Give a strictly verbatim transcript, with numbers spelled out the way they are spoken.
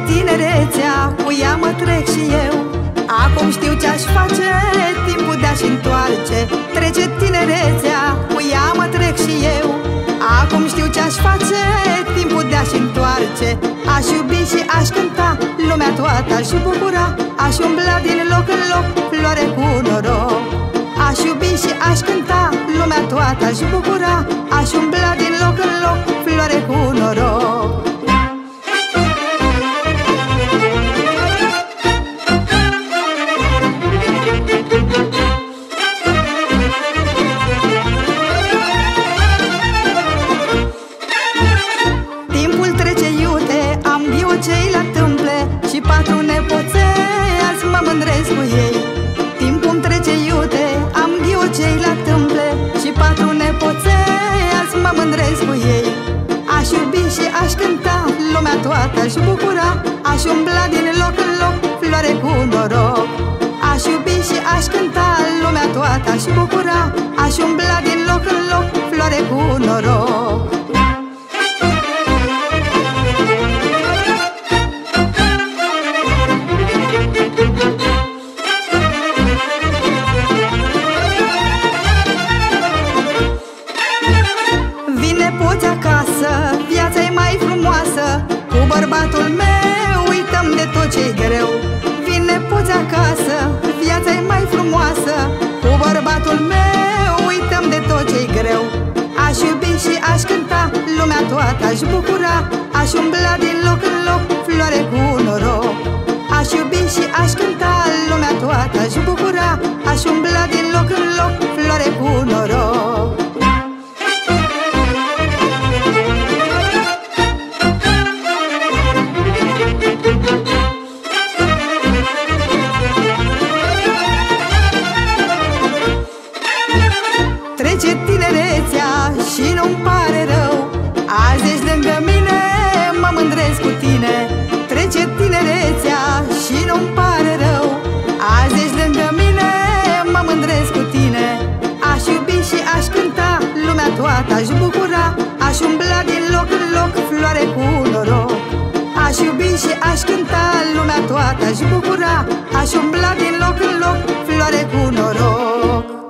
tinerețea, cu ea mă trec și eu. Acum știu ce-aș face, timpul de-aș întoarce. Trece tinerețea, cu ea mă trec și eu. Acum știu ce-aș face, timpul de-aș întoarce. Aș iubi și aș cânta, lumea toată aș bucura. Aș umbla din loc în loc, floare cu noroc. Aș iubi și aș cânta, lumea toată aș bucura. Aș umbla din loc în loc, floare cu noroc. Timpul trece iute, am ghiocei la tâmple și patru nepoței, azi mă mândresc cu ei. Timpul trece iute, am ghiocei la tâmple și patru nepoței, azi mă mândresc cu ei. Aș iubi și aș cânta, lumea toată aș bucura. Aș umbla din loc în loc, floare cu noroc. Aș iubi și aș cânta, lumea toată aș bucura. Aș umbla din loc în loc, floare cu noroc. Poți acasă, viața-i mai frumoasă. Cu bărbatul meu uităm de tot ce-i greu. Vine poți acasă, viața-i mai frumoasă. Cu bărbatul meu uităm de tot ce-i greu. Aș iubi și aș cânta, lumea toată aș bucura. Aș umbla din loc în loc, floare cu noroc. Aș iubi și aș cânta, lumea toată aș bucura. Aș umbla din loc în loc, floare cu noroc. Trece tinerețea și nu-mi pare rău. Azi ești lângă mine, mă mândresc cu tine. Trece tinerețea și nu-mi pare rău. Azi ești lângă mine, mă mândresc cu tine. Aș iubi și aș cânta, lumea toată aș bucura. Aș umbla din loc în loc, floare cu noroc. Aș iubi și aș cânta, lumea toată aș bucura. Aș umbla din loc în loc, floare cu noroc.